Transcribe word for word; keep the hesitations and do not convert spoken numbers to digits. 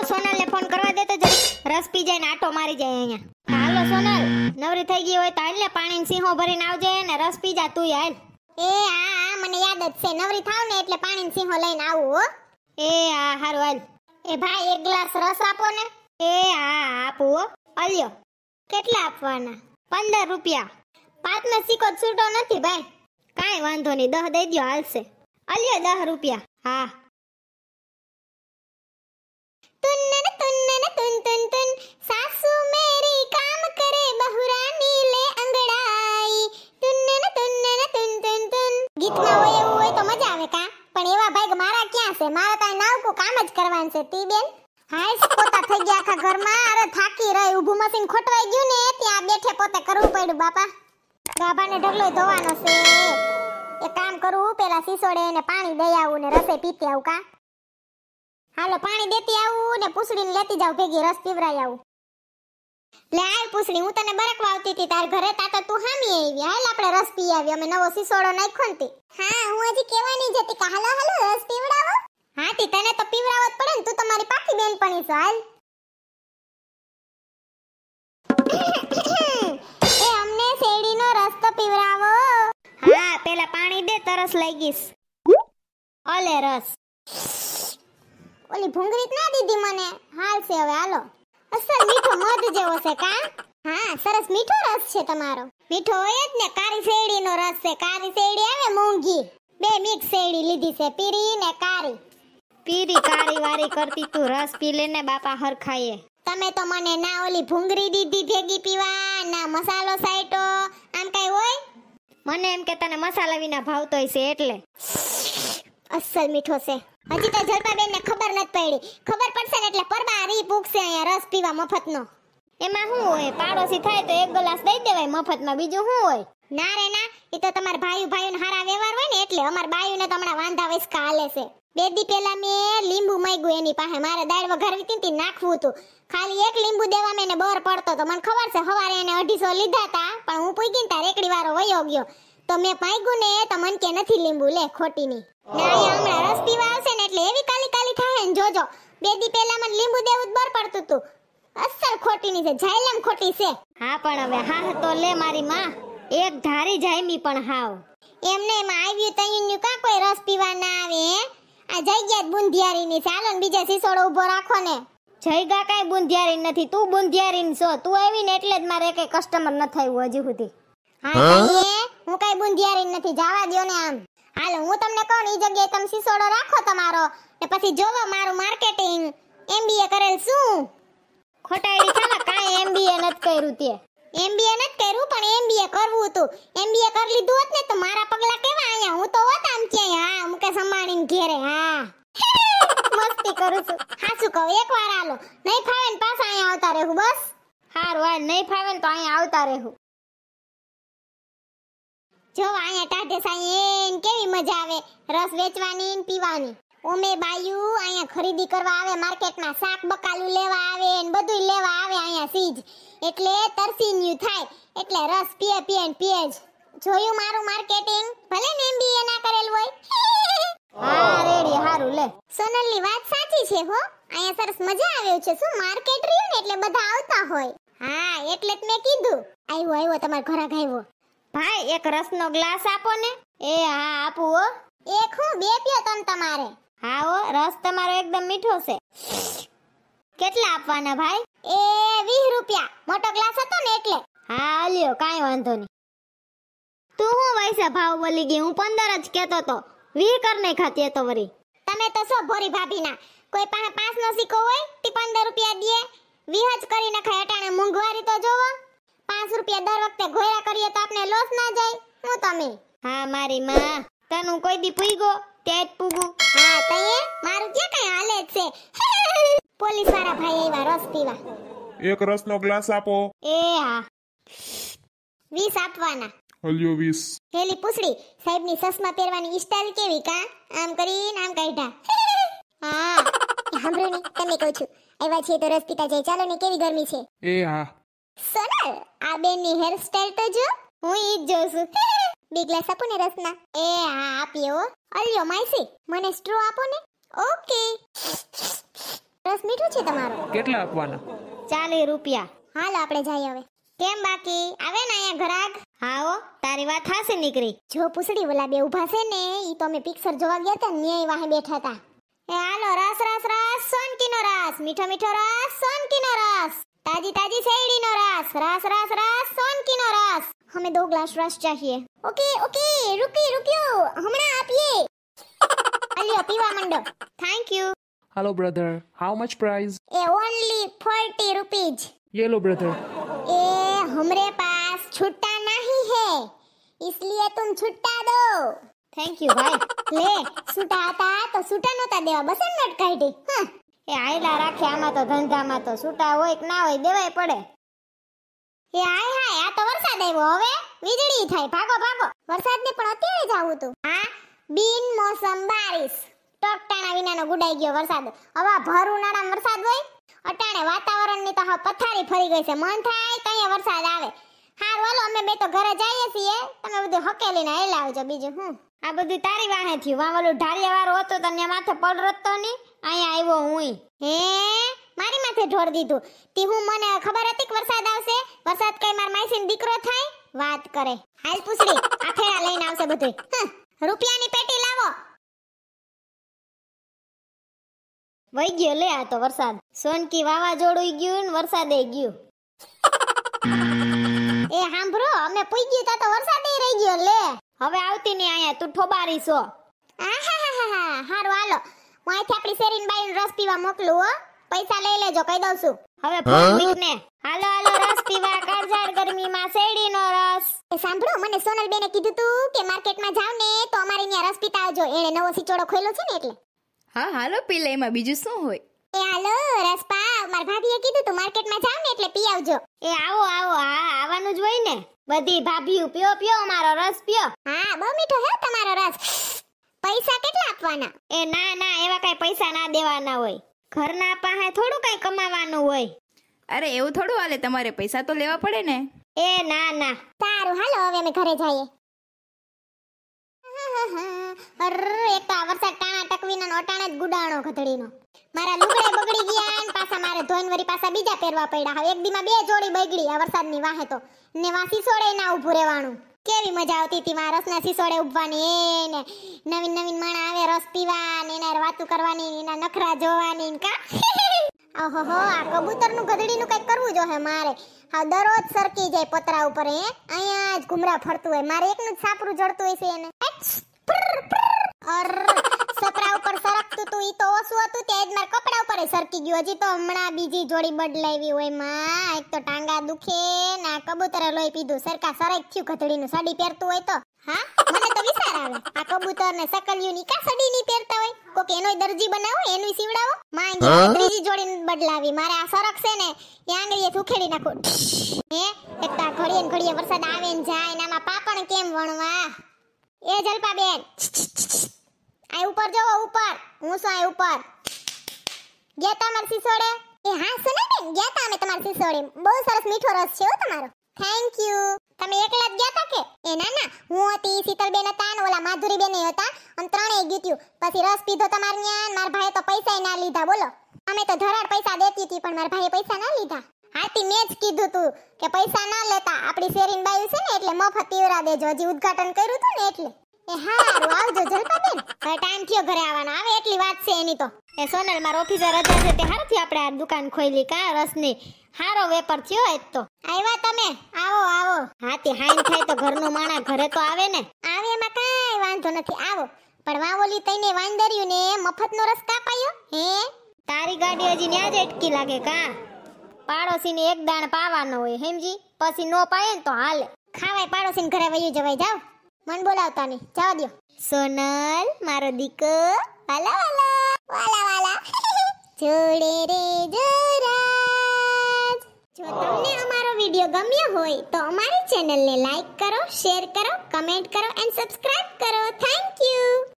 સોનલ ને ફોન કરવા દે તો જરી રસ પી જાય ને આટો મારી જાય અહીંયા. હાલો સોનલ, નવરી થઈ ગઈ હોય તો હાલ ને પાણીની સિંહો ભરીને આવજે ને રસ પી જા તું હાલ. એ હા હા મને યાદ જ છે, નવરી થાવ ને એટલે પાણીની સિંહો લઈને આવું હો. એ હા હારું હાલ. એ ભાઈ એક ગ્લાસ રસ આપો ને. એ હા આપું હો. અલ્યો. કેટલા આપવાના? પંદર રૂપિયા. પાંચનો સિક્કો છૂટો નથી ભાઈ. કાંઈ વાંધો નહીં, દહ દઈ દ્યો હાલશે. અલ્યો દહ રૂપિયા. હા. તુન્નન તુન્નન તુન તુન તુન સાસુ મેરી કામ કરે બહુરાની લે અંગડાઈ. તુન્નન તુન્નન તુન તુન તુન. ગીતમાં હોય એવું હોય તો મજા આવે કા, પણ એવા ભાગ મારા ક્યાં છે? મારા તો નાવકું કામ જ કરવાનું છે તી બેન. હાય પોતા થઈ ગયા આખા ઘરમાં. અરે થાકી રહી, ઊભું મશીન ખોટવાઈ ગયું ને ત્યાં બેઠે પોતે કરવું પડ્યું બાપા. ગાભાને ઢગલો ધોવાનો છે. એ કામ કરવું, પેલા સિસોડે એને પાણી દઈ આવું ને રસે પીતી આવું કા. હાલો પાણી દેતી આવું ને પૂછડીને લેતી જાવ ભેગી રસ પીવરાઈ આવું. લે આય પૂછડી, હું તને બરકવા આવતી હતી તાર ઘરે, તા તો તું હામી આવી. હાલ આપણે રસ પી આવી, અમે નવો સિસોડો નાખ્યો ને તી. હા હું હજી કહેવાની જ હતી કે હાલો હાલો રસ પીવડાવો. હા તી તને તો પીવડાવવો જ પડે ને, તું તમારી પાકી બેનપણી છો. હાલ એ અમને શેરડીનો રસ તો પીવડાવો. હા પેલા પાણી દે, તરસ લાગીશ. ઓલે રસ. ઓલી ભૂંગળી ના દીધી મને. હાલ છે હવે હાલો. અસલ મીઠો મધ જેવો છે કા. હા સરસ મીઠો રસ છે તમારો. મીઠો હોય જ ને, કારી શેરડીનો રસ છે. કારી શેરડી આવે મોંઘી, બે મિક્સ શેરડી લીધી છે, પીરી ને કારી. પીરી કારી વારી કરતી તું રસ પી લેને બાપા હરખાઈએ. તમે તો મને ના ઓલી ભૂંગળી દીધી ભેગી પીવા, ના મસાલો સાઈટો, આમ કઈ હોય? મને એમ કે તને મસાલા વિના ભાવતોય છે એટલે. અસલ મીઠો છે. હજી તો જલપાબેન ને ખબર નથી પડી. ખબર પડશે ને એટલે પરબારી પૂછશે અહીંયા રસ પીવા મફતનો. એમાં શું હોય, પાડોશી થાય તો એક ગ્લાસ દઈ દેવાય મફતમાં, બીજું શું હોય? ના રે ના, એ તો તમાર ભાઈ ભાઈઓને હારા વ્યવહાર હોય ને એટલે. અમાર બાયુને તો હમણાં વાંધા વસકા હાલે છે. બે દી પહેલા મેં લીંબુ માંગ્યું એની પાસે, મારે દાળ વઘારવી હતી ને નાખવું હતું. ખાલી એક લીંબુ દેવા મેને બર પડતો તો. મને ખબર છે હવારે એને અઢીસો લીધા તા, પણ હું પૂગી ને તાર એકડી વારો વયો ગયો તો મેં માંગ્યું ને તો મન કે નથી લીંબુ, લે ખોટી ની. ના અહીંયા હમણાં રસ પીવા આવશે ને એટલે એવી કાલી કાલી થાય ને જોજો. બે દી પહેલા મને લીંબુ દેવું જ બર પડતું હતું. અસલ ખોટી ની છે, જાયલમ ખોટી છે. હા પણ હવે હા તો લે મારી માં, એક ધારી જાયમી પણ હાવ. એમને એમાં આવ્યું તઈન્યુ કા કોઈ રસ પીવા ના આવે હે? આ જગ્યા બુંધિયારી ની. ચાલો ને બીજા સિસોડો ઊભો રાખો ને. જયગા કાઈ બુંધિયારી નથી, તું બુંધિયારી છો. તું આવી ને એટલે જ મારે એક કસ્ટમર ન થયું હજી સુધી. હા હું કઈ બુંધિયારી નથી, જવા દયો ને આમ. હાલો હું તમને કહું ઈ જગ્યાએ તમે સિસોડો રાખો તમારો ને પછી જોવો મારું માર્કેટિંગ એમબીએ કરેલ શું. ખોટાડી થાલા, કાઈ એમબીએ નત કર્યું તે. એમબીએ નત કર્યું પણ એમબીએ કરવું હતું. એમબીએ કરી લીધું હોત ને તો મારા પગલા કેવા આયા. હું તો હોત આમ ક્યાંય. હા મુકે સંભાળીને ઘેરે. હા મસ્તી કરું છું. હાસુ કહું એકવાર હાલો, નહીં ફાવે ને પાછા અહીંયા આવતા રહેવું બસ. હારું હાલ, નહીં ફાવે ને તો અહીંયા આવતા રહેવું. જો અહીંયા ટાઢે સાઈન કેવી મજા આવે રસ વેચવાની ને પીવાની. ઓમે બાયુ અહીંયા ખરીદી કરવા આવે માર્કેટમાં, શાક બકાલું લેવા આવે ને બધુંય લેવા આવે અહીંયા સીજ. એટલે તરસીન્યુ થાય એટલે રસ પીએ પીએ ને પીએ જ. જોયું મારું માર્કેટિંગ? ભલે ને એમબીએ ના કરેલ હોય. હા રેડી, હારું લે. સોનલની વાત સાચી છે હો. અહીંયા સરસ મજા આવે છે. શું માર્કેટ રહ્યું ને એટલે બધા આવતા હોય. હા એટલે જ મેં કીધું. આવ્યો આવ્યો તમાર ઘરાક આવ્યો. ભાઈ એક રસનો ગ્લાસ આપો ને. એ હા આપું હો. એક હું બે પીઓ તમ તમારે. હા હો, રસ તમારો એકદમ મીઠો છે. કેટલા આપવાના ભાઈ? એ વીસ રૂપિયા. મોટો ગ્લાસ હતો ને એટલે. હા લ્યો, કાઈ વાંધો નહીં. તું હું વૈસા ભાવ બોલી ગઈ? હું પંદર જ કેતો તો. વીસ કર નહીં ખાતી તો વરી. તમે તો સો ભોરી ભાભીના. કોઈ પાસે પાંચ નો સિક્કો હોય તે પંદર રૂપિયા દે. વીસ જ કરી નખાય. અટાણે મોંઘવારી તો જોવો. પાંચ રૂપિયા દર વખતે ઘોડા કરીએ તો આપણે લોસ ના જાય. હું તમે. હા મારી માં, તનું કોઈ દી પૂગો ત્યાં જ પૂગું. હા તઈએ મારું ક્યાં કઈ હાલે જ છે. પોલીસ વાળા ભાઈ આવ્યા રસ પીવા. એક રસનો ગ્લાસ આપો. એ હા. વીસ આપવાના. હલ્યો વીસ. હેલી પૂછડી સાહેબની સસમા પહેરવાની સ્ટાઈલ કેવી કા? આમ કરીને આમ કાઢ્યા. હા સાંભળો ને, તમે કહું છું આવ્યા છે તો રસ પીતા જાય. ચાલો ને, કેવી ગરમી છે. એ હા. સોનલ આ બેનની હેર સ્ટાઈલ તો જો. હું ઈ જ જોઉં છું. બે ગ્લાસ આપો ને રસના. એ હા આપીએ હો. અલ્યો માઈસી મને સ્ટ્રો આપો ને. ઓકે. રસ મીઠું છે તમારો. કેટલા આપવાના? ચાલીસ રૂપિયા. હાલ આપણે જઈએ હવે. કેમ બાકી આવે ને અહીંયા ઘરાક? હાઓ તારી વાત હાસી નીકળી. જો પૂછડી ઓલા બે ઊભા છે ને ઈ તો અમે પિક્ચર જોવા ગયા હતા ન્યાય વાહે બેઠા હતા. એ હાલો રસ રસ રસ સોનકીનો રસ, મીઠો મીઠો રસ સોનકીનો રસ, તાજી તાજી શેરડીનો રસ, રસ રસ રસ સોનકીનો રસ. हमें दो ग्लास रस चाहिए. ओके ओके रुकिए रुकियो हमारा આપીએ. અલ્યો પીવા માંડો. Thank you. Hello brother, how much price? A only forty rupees. ये लो ब्रदर. ए हमरे पास छुट्टा नहीं है इसलिए तुम छुट्टा दो. થેન્ક યુ ભાઈ. લે છૂટા હતા તો છૂટા નહોતા દેવા બસ નોટ કાઢી. હા એ આયલા રાખે આમાં તો ધંધામાં તો છૂટા હોય કે ના હોય દેવાય પડે. એ હાય હાય આ તો વરસાદ આવ્યો હવે વીજળી થાય ભાગો ભાગો. વરસાદને પણ અત્યારે જ આવું તું. હા બિન મોસમ બારિશ ટકટાણા વિનાનો ગુડાઈ ગયો વરસાદ. હવે ભર ઉનાળામાં વરસાદ હોય અટાણે વાતાવરણની તો હવે પથારી ફરી ગઈ છે. મન થાય તો અહીંયા વરસાદ આવે. હારું હાલો અમે બે તો ઘરે જઈએ છીએ તમે બધું હકેલીને હેલા આવજો. બીજું હું આ બધું તારી વાહે થયું. વાં ઓલું ઢાળિયા વાળો હતો તો ને માથે પડ રતો ની અહીંયા આવ્યો હું. હે મારી માથે ઢોર દીધું તી હું મને ખબર હતી કે વરસાદ આવશે. વરસાદ કઈ માર માસીનો દીકરો થાય વાત કરે. હાલ પૂછડી આ થેડા લઈને આવશે બધું. રૂપિયાની પેટી લાવો. વઈ ગયો લે આ તો વરસાદ. સોનકી વાવાઝોડું ગયું ને વરસાદે ગયું. એ સાંભળો અમે પૂઈ ગયું તા તો વરસાદે રહી ગયો. લે હવે આવતી ની અહીંયા તું ઠોબારી છો. આહાહાહા હારું હાલો હું અહીંથી આપણી શેરીન બાઈનો રસ પીવા મોકલું હો. પૈસા લઈ લેજો કહી દઉં છું. હવે ફોન મૂક ને. હાલો હાલો રસ પીવા કાળઝાળ ગરમીમાં શેરડીનો રસ. એ સાંભળો મને સોનલ બેને કીધું તું કે માર્કેટમાં જાવ ને તો અમારે ત્યાં રસ પીતા આવજો. એને નવો સિચોડો ખોલ્યો છે ને એટલે. હા હાલો પી લે એમાં બીજું શું હોય. એ હાલો રસ પાવ માર ભાભીએ કીધું તું માર્કેટમાં જાવ ને એટલે પી આવજો. એ આવો આવો હા આવવાનું જ હોય ને. બધી ભાભીઓ પીઓ પીઓ મારો રસ પીઓ. હા બહુ મીઠો હે તમારો રસ. પૈસા કેટલા આપવાના? એ ના ના એવા કઈ પૈસા ના દેવાના હોય. ઘરના પાસે થોડું કઈ કમાવાનું હોય. અરે એવું થોડું હાલે, તમારે પૈસા તો લેવા પડે ને. એ ના ના સારું હાલો હવે અમે ઘરે જઈએ. અરે એક તો આ વરસાદ ટાણા ટકવીનો અટાણે જ ગુડાણો ઘધડીનો. મારા લુગડે બગડી ગયા ને પાછા મારે ધોઈને વરી પાછા બીજા પહેરવા પડ્યા. હવે એક દીમાં બે જોડી બગડી આ વરસાદની વાહે તો. ને વા સિસોડે ના ઊભું રહેવાનું. કેવી મજા આવતી હતી માં રસના સિસોડે ઊભવાની. ને નવીન નવીન માણા આવે રસ પીવા ને એના વાતો કરવાની એના નખરા જોવાની ને કા. ઓહોહો આ કબૂતરનું ગધડીનું કઈ કરવું જો હે મારે. હા દરરોજ સરકી જાય પતરા ઉપર. હે અહીંયા જ ઘુમરા ફરતું હોય. મારે એકનું જ સાપરું જડતું હોય છે એને. અર સપરા ઉપર સરકતું તું ઈ તો ઓછું હતું તે જ માર કપડા ઉપર સરકી ગયું. હજી તો હમણાં બીજી જોડી બદલાવી હોય માં. એક તો ટાંગા દુખે ના કબૂતરે લોહી પીધું. સરકા સરક થયું ગધડીનું સાડી પહેરતું હોય તો. હા મને તો વિચાર આવે આ કબૂતર ને સકલિયું ની કા સાડી ની પહેરતા હોય. કોક એનોય દરજી બનાવો એનોય સીવડાવો. માં ત્રીજી જોડી બદલાવી. મારે આ સરક છે ને એ આંગળીએ ઉખેડી નાખો. હે એક તો ઘડીએ ને ઘડીએ વરસાદ આવે ને જાય ને આમાં પાપણ કેમ વણવા. એ જલપા બેન આ ઉપર જોવો ઉપર. હું શું આ ઉપર ગયા તા માર સિસોડે? એ હા સુના બેન ગયા તા અમે તમાર સિસોડે. બહુ સરસ મીઠો રસ છે હો તમારો. Thank you. તમે એકલા જ ગયા તા કે? એ ના ના હું હતી શીતલ બેન હતા ને ઓલા માધુરી બેન હતા અને ત્રણેય ગીત્યું. પછી રસ પીધો તમાર ન્યા. માર ભાઈએ તો પૈસા ના લીધા બોલો. અમે તો ધરાડ પૈસા દેતી હતી પણ માર ભાઈએ પૈસા ના લીધા. હાથી મેં જ કીધું તું કે પૈસા ના લેતા આપણી શેરીન બાયું છે ને એટલે મફત પીવરા દેજો. હજી ઉદ્ઘાટન કર્યું તું ને એટલે. એ હારું આવજો જલપાબેન. હવે ટાઈમ થયો ઘરે આવવાનો. આવે એટલી વાત છે એની તો. એ સોનલ માર ઓફિસર રજા છે તે હારથી આપણે આ દુકાન ખોલી કા રસની. હારો વેપાર થયો આજ તો. આવ્યા તમે? આવો આવો. હાથી હાઈન થાય તો ઘરનું માણા ઘરે તો આવે ને. આવે એમાં કાંઈ વાંધો નથી આવો. પણ વાવોલી તઈને વાંદર્યું ને મફતનો રસ કાપાયો. હે તારી ગાડી હજી ન્યા જ અટકી લાગે કા. પાડોશીને એક દાણ પાવાનો હોય સમજી. પછી નો પાયે ને તો હાલે. ખાવાય પાડોશીને ઘરે વયું જવાય. જાવ મન બોલાવતા નહીં જવા દો. સોનલ મારો દીકો વાલા વાલા વાલા વાલા જોડે રે જોરાજ. જો તમને અમારો વિડિયો ગમ્યો હોય તો અમારી ચેનલને લાઈક કરો, શેર કરો, કમેન્ટ કરો એન્ડ સબસ્ક્રાઇબ કરો. Thank you.